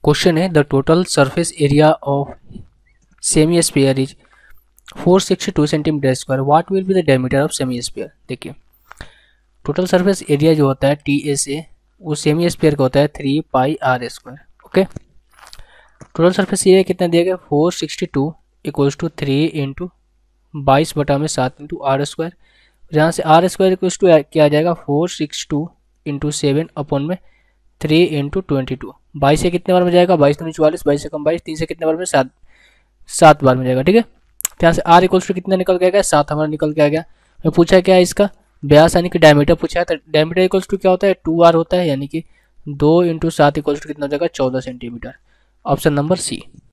Question है the total surface area of semi sphere is 462 centimetre square, what will be the diameter of semi sphere. देखिए total surface area जो होता है TSA वो semi sphere का होता है 3 pi r square. Okay, total surface area कितना दिया गया 462 equals to 3 into 22/7 into r square, जहाँ से r स्क्वायर इक्वल्स टू क्या आ जाएगा 462 इंटू 7 अपॉन में 3 इंटू 22। 22 से कितने बार में जाएगा 22 दूनी 44, 22 से कम 22, 3 से कितने बार में 7 बार में जाएगा। ठीक है, तो यहाँ से r इक्वल्स टू कितना निकल के आ गया 7 हमारा निकल के आ गया। मैं पूछा क्या है इसका व्यास यानी कि डायमीटर पूछा है, तो डायमीटर इक्वल्स टू क्या होता है 2r होता है, यानी कि 2 इंटू 7 इक्वल्स टू कितना हो जाएगा 14 सेंटीमीटर। Option number C.